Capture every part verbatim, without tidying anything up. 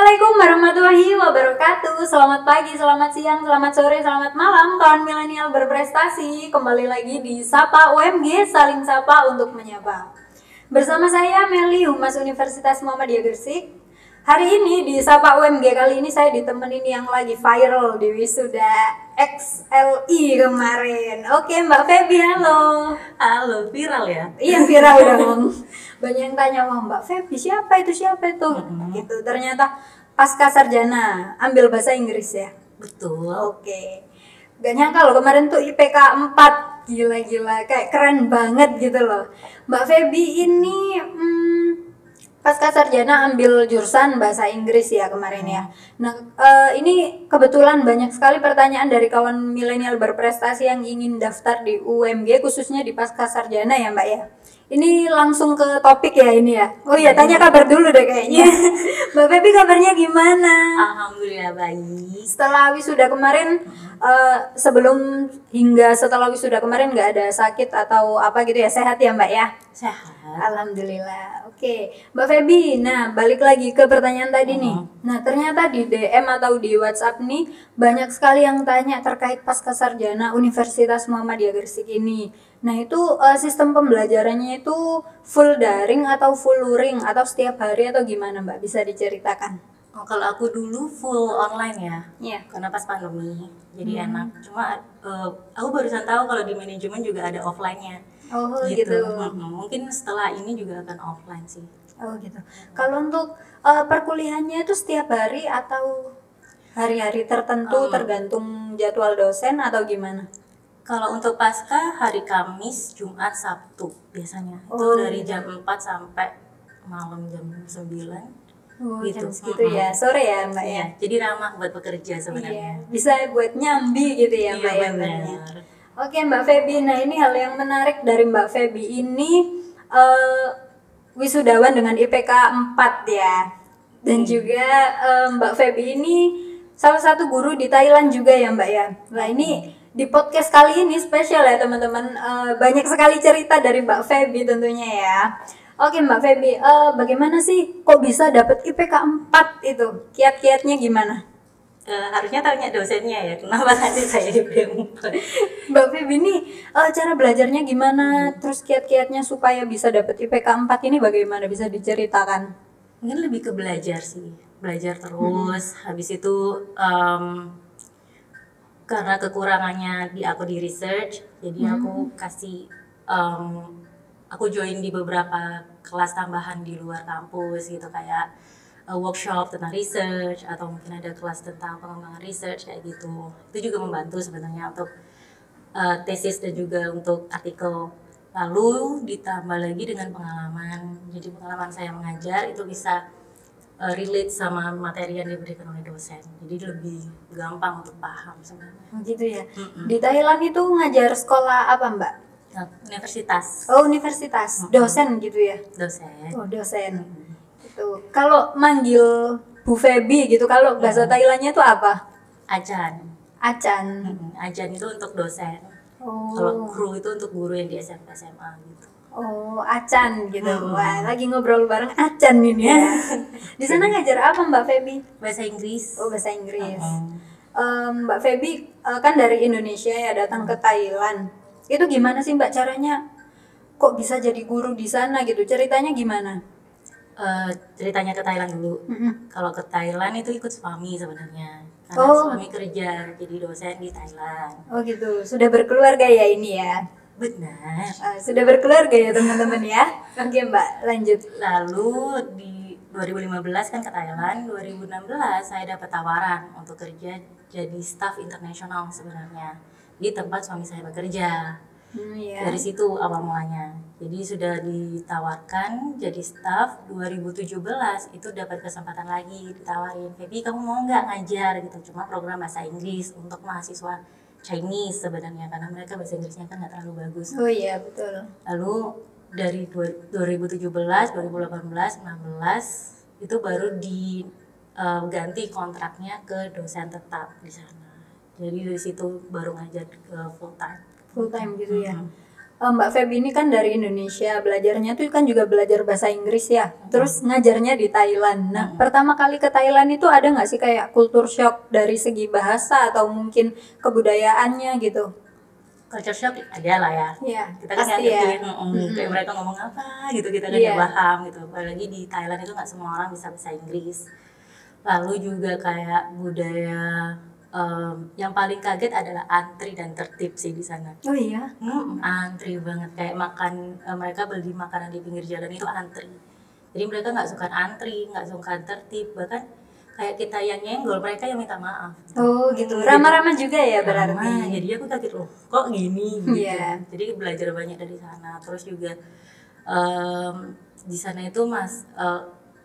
Assalamualaikum warahmatullahi wabarakatuh. Selamat pagi, selamat siang, selamat sore, selamat malam kawan milenial berprestasi. Kembali lagi di Sapa U M G, saling sapa untuk menyapa. Bersama saya Meli, Humas Universitas Muhammadiyah Gresik. Hari ini di Sapa U M G kali ini saya ditemenin yang lagi viral di wisuda X L I kemarin. Oke Mbak Feby, halo. Halo, viral ya? Iya viral dong. Banyak yang tanya, wah Mbak Feby siapa itu, siapa itu? Mm-hmm. Gitu, ternyata pasca sarjana, ambil bahasa Inggris ya? Betul. Oke. Gak nyangka loh kemarin tuh I P K empat, gila-gila, kayak keren banget gitu loh. Mbak Feby ini hmm, pasca sarjana ambil jurusan bahasa Inggris ya kemarin ya. Nah uh, ini kebetulan banyak sekali pertanyaan dari kawan milenial berprestasi yang ingin daftar di U M G, khususnya di pasca sarjana ya Mbak ya. Ini langsung ke topik ya ini ya. Oh iya, tanya kabar dulu deh kayaknya. Mbak Feby kabarnya gimana? Alhamdulillah baik. Setelah wisuda kemarin, uh, sebelum hingga setelah wisuda kemarin nggak ada sakit atau apa gitu ya? Sehat ya Mbak ya? Sehat. Alhamdulillah. Oke, Mbak Feby. Nah, balik lagi ke pertanyaan tadi nih. Nah, ternyata di D M atau di WhatsApp nih banyak sekali yang tanya terkait pasca sarjana Universitas Muhammadiyah Gresik ini. Nah, itu uh, sistem pembelajarannya itu full daring atau full luring atau setiap hari atau gimana Mbak? Bisa diceritakan? Oh, kalau aku dulu full online ya. Iya. Karena pas pandemi, jadi Hmm. enak. Cuma uh, aku barusan tahu kalau di manajemen juga ada offline-nya. Oh gitu. gitu. Hmm, mungkin setelah ini juga akan offline sih. Oh gitu. Kalau untuk uh, perkuliahannya itu setiap hari atau hari-hari tertentu Um, tergantung jadwal dosen atau gimana? Kalau untuk pasca hari Kamis, Jumat, Sabtu biasanya. Oh, Itu dari gitu. jam empat sampai malam jam sembilan. Oh, Gitu. jam segitu ya, sore ya Mbak ya? Iya, jadi ramah buat pekerja sebenarnya. Iya, bisa buat nyambi gitu ya Mbak Iya, ya? benar. Oke Mbak Feby, nah ini hal yang menarik dari Mbak Feby ini uh, wisudawan dengan I P K empat ya. Dan Hmm. juga uh, Mbak Feby ini salah satu guru di Thailand juga ya Mbak ya. Nah ini di podcast kali ini spesial ya teman-teman, uh, banyak sekali cerita dari Mbak Feby tentunya ya. Oke Mbak Feby, uh, bagaimana sih kok bisa dapat I P K empat itu? Kiat-kiatnya gimana? Uh, harusnya tanya dosennya ya, kenapa tadi saya di B empat. Mbak Feby ini uh, cara belajarnya gimana? Terus kiat-kiatnya supaya bisa dapat I P K empat ini bagaimana? Bisa diceritakan? Mungkin lebih ke belajar sih, belajar terus. Hmm. Habis itu um, karena kekurangannya di aku di research, jadi hmm. aku kasih um, aku join di beberapa kelas tambahan di luar kampus gitu, kayak uh, workshop tentang research atau mungkin ada kelas tentang pengembangan research kayak gitu. Itu juga membantu sebenarnya untuk uh, tesis dan juga untuk artikel. Lalu ditambah lagi dengan pengalaman. Jadi pengalaman saya mengajar itu bisa uh, relate sama materi yang diberikan oleh dosen. Jadi lebih gampang untuk paham sebenarnya. Gitu ya. Mm-mm. Di Thailand itu ngajar sekolah apa Mbak? Nah, universitas. Oh universitas, dosen gitu ya? Dosen. Oh dosen. Itu kalau manggil Bu Feby gitu, kalau bahasa Thailandnya itu apa? Ajan. Acan. Mm-mm. Ajan itu untuk dosen. Oh. Kalau guru itu untuk guru yang di S M P S M A gitu. Oh, Acan gitu. Hmm. Wah, lagi ngobrol bareng Acan ini ya. Di sana ngajar apa Mbak Feby? Bahasa Inggris. Oh, bahasa Inggris. Hmm. Um, Mbak Feby uh, kan dari Indonesia ya, datang ke Thailand. Itu gimana sih Mbak caranya? Kok bisa jadi guru di sana gitu? Ceritanya gimana? Uh, ceritanya ke Thailand dulu. Mm-mm. Kalau ke Thailand itu ikut suami sebenarnya. Karena Oh. suami kerja jadi dosen di Thailand. Oh gitu. Sudah berkeluarga ya ini ya? Benar. Uh, sudah berkeluarga ya teman-teman ya? Oke Mbak, lanjut. Lalu di dua ribu lima belas kan ke Thailand, dua ribu enam belas saya dapat tawaran untuk kerja jadi staf internasional sebenarnya di tempat suami saya bekerja. Hmm, ya. Dari situ awal mulanya. Jadi sudah ditawarkan jadi staf, dua ribu tujuh belas itu dapat kesempatan lagi ditawarin, Feby kamu mau nggak ngajar gitu, cuma program bahasa Inggris untuk mahasiswa Chinese sebenarnya, karena mereka bahasa Inggrisnya kan nggak terlalu bagus. Oh iya betul. Lalu dari dua ribu tujuh belas, dua ribu delapan belas, dua ribu enam belas itu baru diganti kontraknya ke dosen tetap di sana. Jadi dari situ baru ngajar ke full time. Full time gitu ya. Hmm. eh, Mbak Feby ini kan dari Indonesia, belajarnya tuh kan juga belajar bahasa Inggris ya, terus ngajarnya di Thailand. Nah, pertama kali ke Thailand itu ada nggak sih kayak kultur shock dari segi bahasa atau mungkin kebudayaannya gitu? Culture shock ada lah ya. Iya, Kita kan nggak pasti ya. ngerti mm, kayak mereka ngomong apa gitu, kita kan Iya. nggak paham gitu. Apalagi di Thailand itu nggak semua orang bisa bahasa Inggris. Lalu juga kayak budaya em, yang paling kaget adalah antri dan tertib sih di sana. Oh iya. Hmm, antri banget kayak makan eh, mereka beli makanan di pinggir jalan itu antri. Jadi mereka nggak suka antri, nggak suka tertib, bahkan kayak kita yang nyenggol mereka yang minta maaf. Oh gitu. Hmm, Ramah-ramah juga ya jadi- berarti. ramah. Jadi aku kaget loh, kok gini gitu. Iya. Jadi belajar banyak dari sana. Terus juga em, di sana itu mas eh,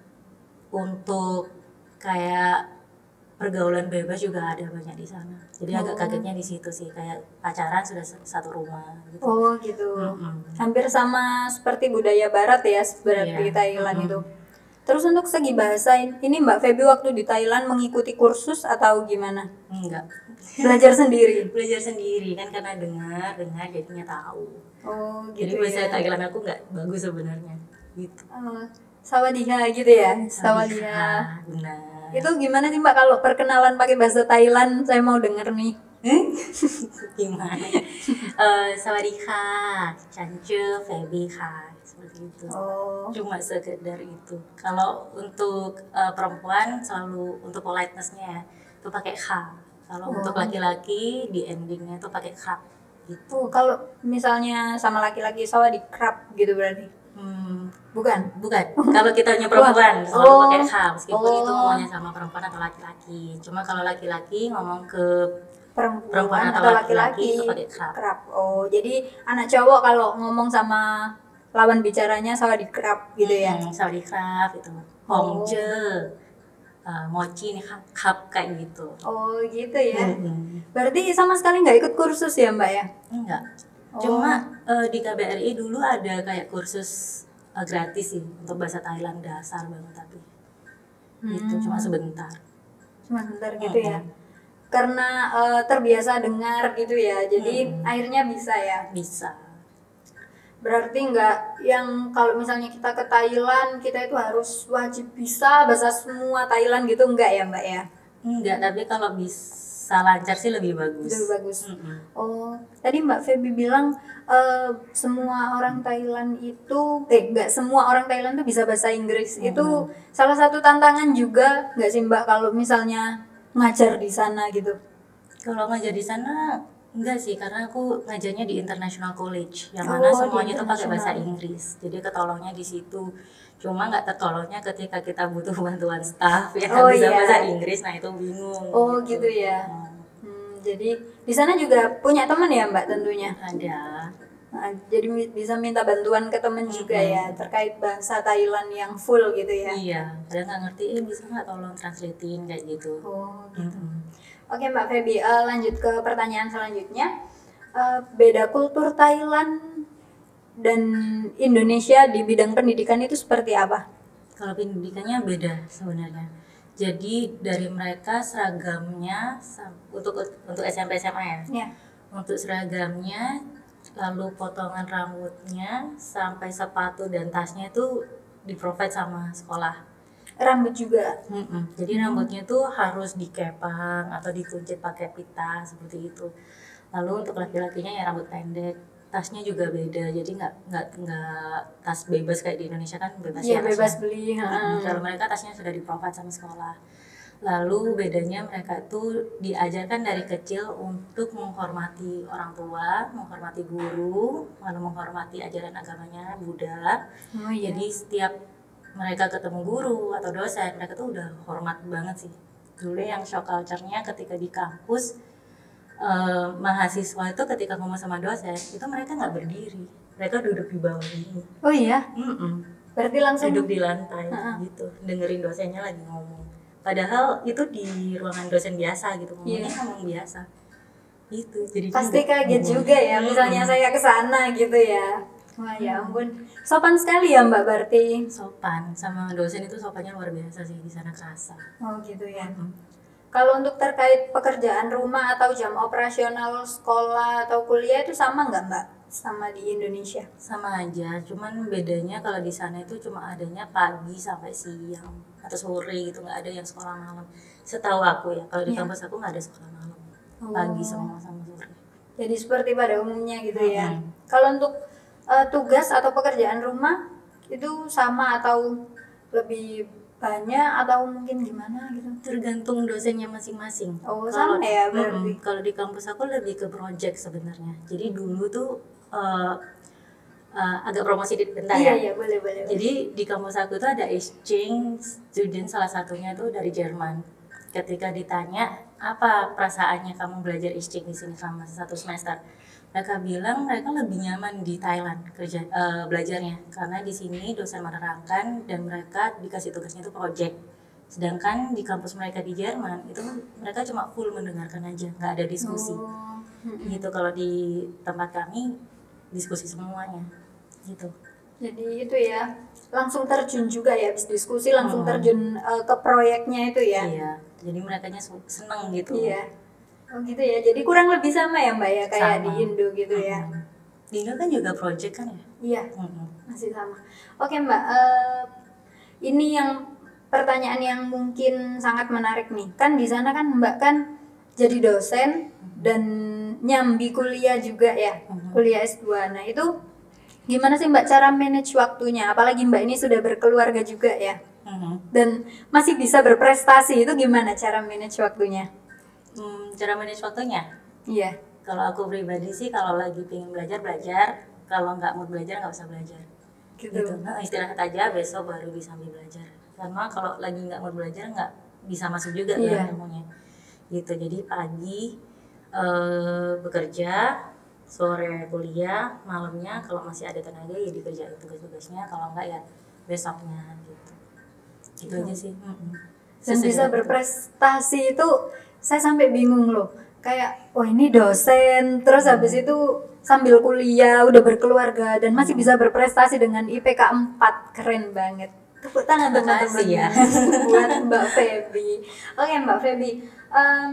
untuk kayak pergaulan bebas juga ada banyak di sana. Jadi agak Oh. kagetnya di situ sih, kayak pacaran sudah s- satu rumah gitu. Oh gitu. Mm-mm. Hampir sama seperti budaya barat ya berarti Iya. di Thailand Mm-mm. itu. Terus untuk segi bahasa ini Mbak Feby waktu di Thailand mengikuti kursus atau gimana? Enggak. Belajar sendiri. Belajar sendiri kan karena dengar, dengar jadinya tahu. Oh Jadi gitu bahasa ya. Thailand aku nggak bagus sebenarnya. Gitu. Oh, Sawadee gitu ya. Sawadee. Ah, benar. Itu gimana sih Mbak kalau perkenalan pakai bahasa Thailand? Saya mau denger nih. Gimana? Eh, Sawadika, Chance, Feby, Kak, seperti itu. Oh. Cuma sekedar itu. Kalau untuk eh, perempuan selalu untuk politeness-nya ya, itu pakai K. Kalau Oh. untuk laki-laki di endingnya itu pakai K. Gitu. Tuh, kalau misalnya sama laki-laki Sawadee krap gitu berarti. Hmm, Bukan. bukan. Kalau kitanya perempuan selalu Oh. pakai K, meskipun Oh. itu maunya sama perempuan atau laki-laki. Cuma kalau laki-laki ngomong ke Perempuan, Perempuan atau atau laki-laki laki-laki itu pakai krap. krap. Oh, jadi anak cowok kalau ngomong sama lawan bicaranya Sawadee krap gitu ya. Hmm, Saudi Craft itu, Oh. Hongje, uh, Mochi nih cup kayak gitu. Oh, gitu ya. Hmm. Berarti sama sekali nggak ikut kursus ya, Mbak ya? Enggak. Oh. Cuma uh, di K B R I dulu ada kayak kursus uh, gratis sih untuk bahasa Thailand dasar banget tapi itu cuma sebentar. Cuma sebentar gitu ya. Mm-mm. Karena eh, terbiasa dengar gitu ya. Jadi Mm-mm. akhirnya bisa ya. Bisa. Berarti nggak yang kalau misalnya kita ke Thailand kita itu harus wajib bisa bahasa semua Thailand gitu enggak ya Mbak ya? Enggak, tapi kalau bisa lancar sih lebih bagus. Lebih bagus. Mm-mm. Oh, tadi Mbak Feby bilang eh, semua orang Thailand itu eh nggak semua orang Thailand tuh bisa bahasa Inggris. Hmm. Itu salah satu tantangan juga nggak sih Mbak kalau misalnya ngajar di sana gitu? Kalau ngajar di sana enggak sih, karena aku ngajarnya di International College yang Oh, mana di semuanya itu pakai bahasa international. Inggris. Jadi ketolongnya di situ. Cuma nggak tertolongnya ketika kita butuh bantuan staff yang Oh, nggak bisa iya. bahasa Inggris, nah itu bingung. Oh gitu ya. Hmm, Hmm, jadi di sana juga punya teman ya Mbak tentunya. ada. Nah, jadi mi- bisa minta bantuan ke teman juga ya terkait bahasa Thailand yang full gitu ya. Iya, kadang nggak ngerti, eh bisa nggak tolong translatein kayak gitu. Oh gitu. Mm-mm. Oke Mbak Feby, eh, lanjut ke pertanyaan selanjutnya. Eh, beda kultur Thailand dan Indonesia di bidang pendidikan itu seperti apa? Kalau pendidikannya beda sebenarnya. Jadi dari mereka seragamnya sam- untuk untuk S M P S M A ya. Ya. Untuk seragamnya, lalu potongan rambutnya sampai sepatu dan tasnya itu di-provide sama sekolah. Rambut juga. Mm-mm. Jadi rambutnya tuh harus dikepang atau dikuncit pakai pita seperti itu. Lalu untuk laki-lakinya ya rambut pendek. Tasnya juga beda, jadi nggak nggak nggak tas bebas kayak di Indonesia kan bebas Iya ya bebas tasnya. beli. Mm-mm. ha. Kalau mereka tasnya sudah di-provide sama sekolah. Lalu bedanya mereka tuh diajarkan dari kecil untuk menghormati orang tua, menghormati guru, lalu menghormati ajaran agamanya Buddha. Oh iya. Jadi setiap mereka ketemu guru atau dosen, mereka tuh udah hormat banget sih. Dulu yang shock culture-nya ketika di kampus, eh, mahasiswa itu ketika ngomong sama dosen, itu mereka nggak berdiri. Mereka duduk di bawah ini. Oh iya. Mm-mm. Berarti langsung. Duduk di lantai Ha-ha. gitu, dengerin dosennya lagi ngomong. Padahal itu di ruangan dosen biasa gitu, ngomongnya Iya. ngomong biasa. Gitu, jadi Pasti kaget juga ya. Misalnya saya ke sana gitu ya. Wah ya ampun. Sopan sekali ya Mbak berarti. sopan sama dosen itu sopannya luar biasa sih, di sana kerasa. Oh gitu ya. Mm. Kalau untuk terkait pekerjaan rumah atau jam operasional sekolah atau kuliah itu sama nggak Mbak sama di Indonesia? Sama aja, cuman bedanya kalau di sana itu cuma adanya pagi sampai siang atau sore gitu, nggak ada yang sekolah malam. Setahu aku ya, kalau di Iya. kampus aku nggak ada sekolah malam, Oh. pagi semua sama sore. Jadi seperti pada umumnya gitu ya. Mm-mm. Kalau untuk uh, tugas atau pekerjaan rumah itu sama atau lebih banyak atau mungkin gimana gitu? Tergantung dosennya masing-masing. Oh, Kalau sama ya berarti. mm-mm, kalau di kampus aku lebih ke project sebenarnya. Jadi dulu tuh uh, uh, agak promosi di bentar Iya ya. iya boleh boleh. Jadi di kampus aku tuh ada exchange student, salah satunya tuh dari Jerman. Ketika ditanya apa perasaannya kamu belajar exchange di sini selama satu semester, mereka bilang mereka lebih nyaman di Thailand kerja uh, belajarnya karena di sini dosen menerangkan dan mereka dikasih tugasnya itu project. Sedangkan di kampus mereka di Jerman itu mereka cuma full mendengarkan aja, nggak ada diskusi. Oh. Gitu. Kalau di tempat kami diskusi semuanya gitu. Jadi itu ya langsung terjun juga ya, habis diskusi langsung Hmm. terjun uh, ke proyeknya itu ya. Iya, jadi mereka seneng gitu. Iya. Oh gitu ya. Jadi kurang lebih sama ya Mbak ya kayak Sama. di Indo gitu ya. Mm-mm. Di Indo kan juga project kan ya? Iya. Mm-mm. Masih sama. Oke Mbak, eh, ini yang pertanyaan yang mungkin sangat menarik nih. Kan di sana kan Mbak kan jadi dosen dan nyambi kuliah juga ya, Mhm. kuliah S dua. Nah itu gimana sih Mbak cara manage waktunya? Apalagi Mbak ini sudah berkeluarga juga ya, Mhm. dan masih bisa berprestasi, itu gimana cara manage waktunya? Hmm, cara manage waktunya? Iya. Kalau aku pribadi sih kalau lagi pengen belajar belajar, kalau nggak mau belajar nggak usah belajar. Gitu. Gitu. Nah, istirahat aja, besok baru bisa ambil belajar. Karena kalau lagi nggak mau belajar nggak bisa masuk juga Iya. kan ilmunya. Gitu. Jadi pagi eh, bekerja, sore kuliah, malamnya kalau masih ada tenaga ya dikerjain tugas-tugasnya, kalau enggak ya besoknya gitu. Itu aja sih. Mm-mm. Dan Sesuai bisa dengan itu. berprestasi itu saya sampai bingung loh. Kayak, oh ini dosen, terus habis itu sambil kuliah, udah berkeluarga dan masih bisa berprestasi dengan I P K empat, keren banget. Tepuk tangan Terima teman-teman kasih ya. buat Mbak Feby. Oke Mbak Feby, em,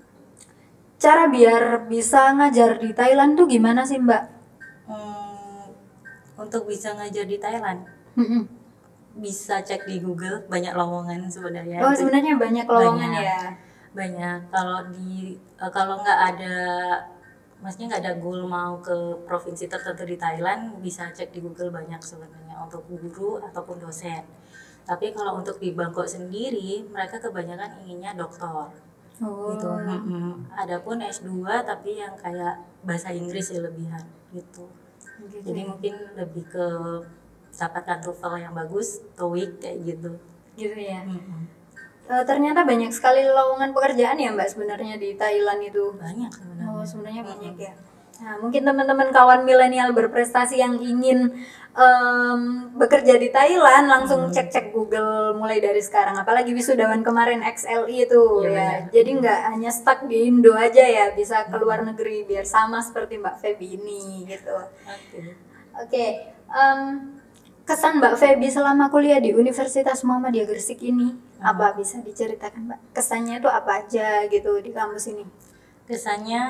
cara biar bisa ngajar di Thailand tuh gimana sih Mbak? Hmm, untuk bisa ngajar di Thailand Mm-mm. bisa cek di Google, banyak lowongan sebenarnya. Oh sebenarnya banyak lowongan Banyak. ya. Banyak. Kalau di eh, kalau nggak ada, maksudnya nggak ada goal mau ke provinsi tertentu di Thailand, bisa cek di Google banyak sebenarnya untuk guru ataupun dosen. Tapi kalau untuk di Bangkok sendiri, mereka kebanyakan inginnya doktor. Oh. Gitu. Mm-mm. Adapun S dua tapi yang kayak bahasa Inggris ya lebihan gitu. Gitu. Jadi mungkin lebih ke dapatkan TOEFL yang bagus, TOEIC kayak gitu. Gitu ya. Mm-mm. Eh, ternyata banyak sekali lowongan pekerjaan ya Mbak sebenarnya di Thailand itu. Banyak sebenarnya. Oh sebenarnya Mm-mm. banyak ya. Nah mungkin teman-teman kawan milenial berprestasi yang ingin em, bekerja di Thailand langsung Hmm. cek-cek Google mulai dari sekarang. Apalagi wisudawan kemarin X L I itu Iya, ya. benar. Jadi nggak hanya stuck di Indo aja ya, bisa ke luar negeri biar sama seperti Mbak Feby ini gitu. Oke. Oke, em, kesan Mbak Feby selama kuliah di Universitas Muhammadiyah Gresik ini apa bisa diceritakan Mbak? Kesannya itu apa aja gitu di kampus ini? Kesannya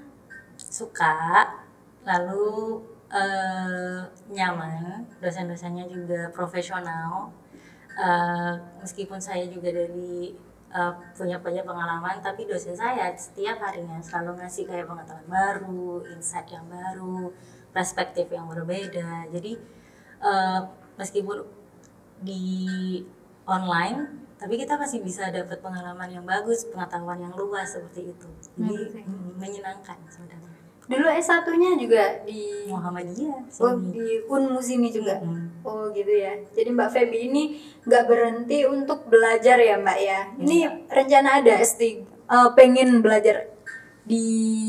suka, lalu eh, nyaman, dosen-dosennya juga profesional. Eh, meskipun saya juga dari eh, punya banyak pengalaman, tapi dosen saya setiap harinya selalu ngasih kayak pengetahuan baru, insight yang baru, perspektif yang berbeda. Jadi eh, meskipun di online, tapi kita masih bisa dapat pengalaman yang bagus, pengetahuan yang luas seperti itu. Jadi Hmm. mm, menyenangkan sebenarnya. Dulu S satu-nya juga di Muhammadiyah oh, sini. di Unmu sini juga. Mm-mm. Oh gitu ya. Jadi Mbak Feby ini nggak berhenti untuk belajar ya Mbak ya. Ini rencana ada S tiga, eh, pengen belajar di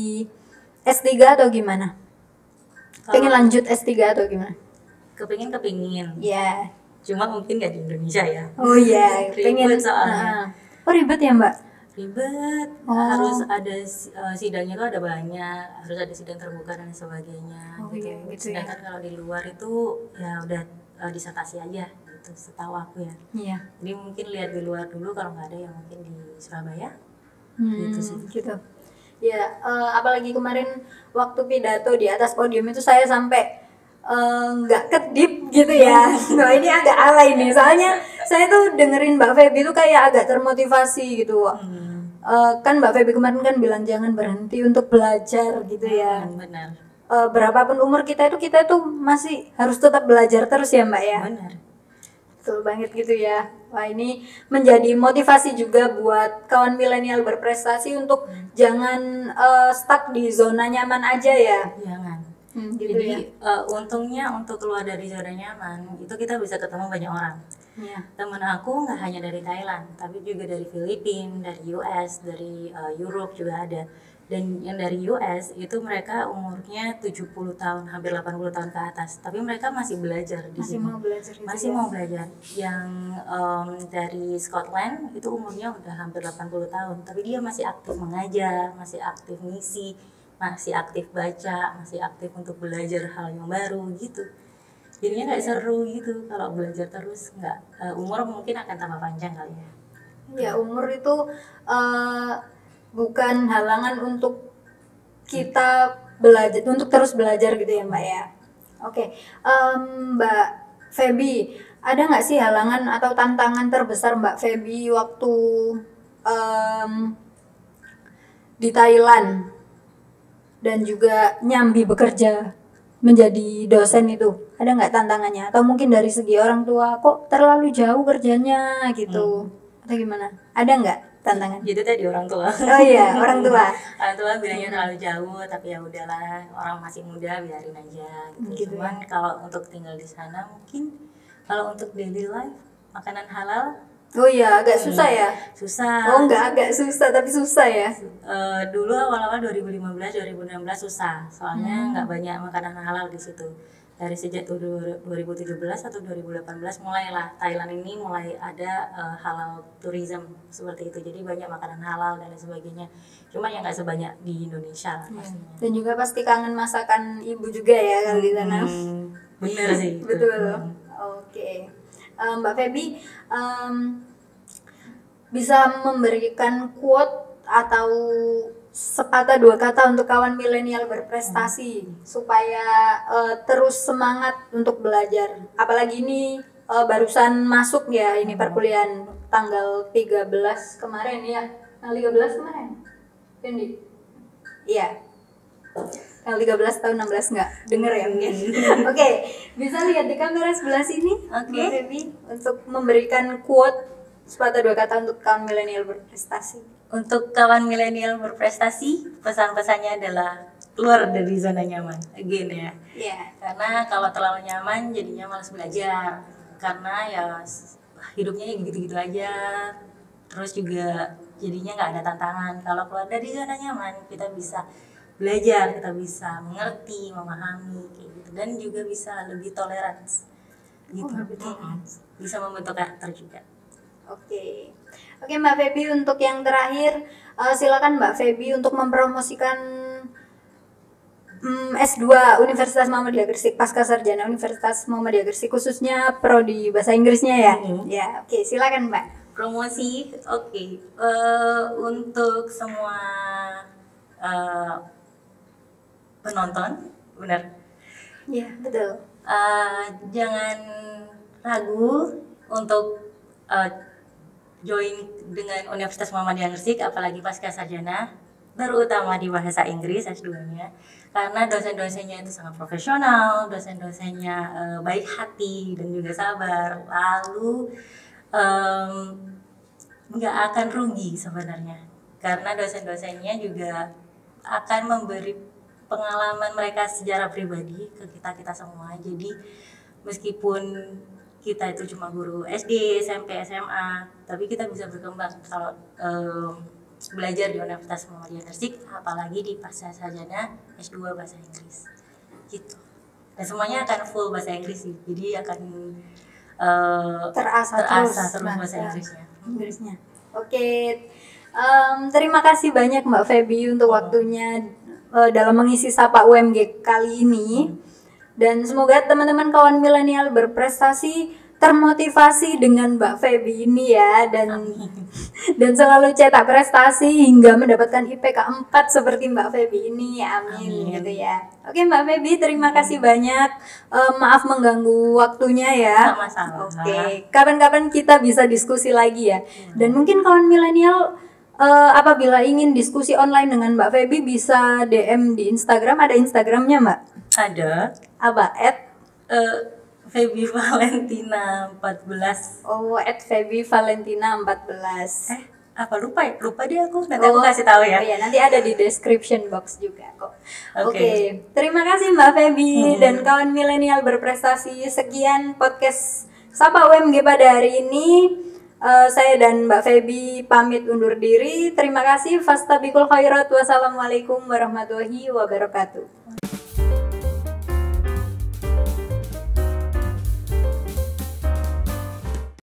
S tiga atau gimana? Kalau Pengen lanjut S tiga atau gimana? kepingin kepingin, Ya. cuma mungkin nggak di Indonesia ya. Oh iya, Ribet pengen soalnya. Nah. Oh ribet ya Mbak? Ribet, Oh. harus ada uh, sidangnya tuh ada banyak, harus ada sidang terbuka dan sebagainya. Oh, gitu. iya, gitu ya. Sedangkan kalau di luar itu ya udah uh, disertasi aja gitu, setahu aku ya. Iya. Jadi mungkin lihat di luar dulu, kalau nggak ada ya mungkin di Surabaya. Hmm, Gitu sih. gitu. Ya, eh, apalagi kemarin waktu pidato di atas podium itu saya sampai eh, nggak kedip gitu ya. Nah ini agak alay nih, soalnya saya tuh dengerin Mbak Feby tuh kayak agak termotivasi gitu. Hmm. Eh, kan Mbak Feby kemarin kan bilang jangan berhenti untuk belajar gitu ya. Hmm, benar. Eh, berapapun umur kita itu kita tuh masih harus tetap belajar terus ya Mbak ya. Benar. Betul banget gitu ya. Wah ini menjadi motivasi juga buat kawan milenial berprestasi untuk hmm. jangan uh, stuck di zona nyaman aja ya. Jangan. Hmm, gitu Jadi ya. uh, untungnya untuk keluar dari zona nyaman itu kita bisa ketemu banyak orang. Ya. Temen aku nggak hanya dari Thailand, tapi juga dari Filipina, dari U S, dari uh, Europe juga ada. Dan yang dari U S itu mereka umurnya tujuh puluh tahun, hampir delapan puluh tahun ke atas. Tapi mereka masih belajar di Masih sini. mau belajar gitu Masih ya. mau belajar. Yang um, dari Scotland itu umurnya udah hampir delapan puluh tahun, tapi dia masih aktif mengajar, masih aktif ngisi, masih aktif baca, masih aktif untuk belajar hal yang baru gitu. Jadinya nggak seru gitu kalau belajar terus, nggak uh, umur mungkin akan tambah panjang kali ya. Ya umur itu uh, bukan halangan untuk kita belajar, untuk terus belajar gitu ya Mbak ya. Oke, um, Mbak Feby, ada nggak sih halangan atau tantangan terbesar Mbak Feby waktu um, di Thailand dan juga nyambi bekerja menjadi dosen itu? Ada nggak tantangannya? Atau mungkin dari segi orang tua, kok terlalu jauh kerjanya gitu? Hmm. Atau gimana? Ada nggak tantangan? Jadi tadi orang tua. Oh iya, orang tua. Orang tua bilangnya terlalu jauh, tapi ya udahlah, orang masih muda biarin aja gitu. Gitu Cuman ya. kalau untuk tinggal di sana mungkin kalau untuk daily life makanan halal. Oh iya, agak susah ya? Susah. Oh enggak agak susah, tapi susah ya? Uh, dulu awal-awal dua ribu lima belas dua ribu enam belas susah, soalnya nggak hmm. banyak makanan halal di situ. Dari sejak dua ribu tujuh belas atau dua ribu delapan belas mulailah Thailand ini mulai ada uh, halal tourism seperti itu, jadi banyak makanan halal dan sebagainya. Cuma yang nggak sebanyak di Indonesia lah pastinya. Dan juga pasti kangen masakan ibu juga ya kalau di sana. Hmm, bener sih. Betul. Hmm. Oke. Okay. Um, Mbak Feby um, bisa memberikan quote atau sepatah dua kata untuk kawan milenial berprestasi hmm. supaya uh, terus semangat untuk belajar. Apalagi ini uh, barusan masuk ya ini perkuliahan tanggal tiga belas kemarin ya. Tanggal tiga belas kemarin. Pendi. Iya. Tanggal tiga belas tahun enam belas enggak? Denger ya mungkin. Oke, okay. Bisa lihat di kamera sebelah sini. Oke. Okay. Untuk memberikan quote sepatah dua kata untuk kawan milenial berprestasi. Untuk kawan milenial berprestasi, pesan-pesannya adalah keluar dari zona nyaman. Again ya. Iya. Yeah. Karena kalau terlalu nyaman jadinya malas belajar. Karena ya hidupnya gitu-gitu aja. Terus juga jadinya nggak ada tantangan. Kalau keluar dari zona nyaman, kita bisa belajar, kita bisa mengerti, memahami kayak gitu, dan juga bisa lebih toleransi gitu. Oh, lebih toleransi. Bisa membentuk karakter juga. Oke. Oke Mbak Feby, untuk yang terakhir uh, silakan Mbak Feby untuk mempromosikan um, S dua Universitas Muhammadiyah Gresik, pasca sarjana Universitas Muhammadiyah Gresik, khususnya prodi bahasa Inggrisnya ya. Mm-hmm. Ya, oke, silakan Mbak. Promosi, oke. Okay. Uh, untuk semua uh, penonton, benar? Iya, betul. Uh, jangan ragu untuk uh, join dengan Universitas Muhammadiyah Gresik, apalagi pasca sarjana, terutama di bahasa Inggris S dua-nya, karena dosen-dosennya itu sangat profesional, dosen-dosennya uh, baik hati dan juga sabar, lalu nggak um, akan rugi sebenarnya, karena dosen-dosennya juga akan memberi pengalaman mereka secara pribadi ke kita-kita semua. Jadi meskipun kita itu cuma guru S D, S M P, S M A, tapi kita bisa berkembang kalau um, belajar di Universitas Muhammadiyah Gresik, apalagi di pasca sarjana S dua bahasa Inggris gitu. Dan semuanya akan full bahasa Inggris sih, jadi akan uh, terasa, terasa terus, terus bahasa Inggrisnya. Inggrisnya. Oke, um, terima kasih banyak Mbak Feby untuk waktunya uh, dalam mengisi Sapa U M G kali ini. Hmm. Dan semoga teman-teman kawan milenial berprestasi termotivasi dengan Mbak Feby ini ya, dan dan selalu cetak prestasi hingga mendapatkan I P K empat seperti Mbak Feby ini. Amin, Amin. gitu ya. Oke Mbak Feby, terima kasih banyak. Eh, maaf mengganggu waktunya ya. Sama-sama. Oke, kapan-kapan kita bisa diskusi lagi ya. Dan mungkin kawan milenial eh, apabila ingin diskusi online dengan Mbak Feby bisa D M di Instagram. Ada Instagramnya Mbak? Ada Apa? At eh, Feby Valentina empat belas. oh, at Feby Valentina empat belas. Eh, apa lupa ya? Lupa deh aku. Nanti aku kasih tahu ya. Oh iya, nanti ada di description box juga kok. Oke, Oke. terima kasih Mbak Feby Hmm. dan kawan milenial berprestasi. Sekian podcast Sapa U M G pada hari ini. Eh, saya dan Mbak Feby pamit undur diri. Terima kasih. Fastabikul khairat. Wassalamualaikum warahmatullahi wabarakatuh.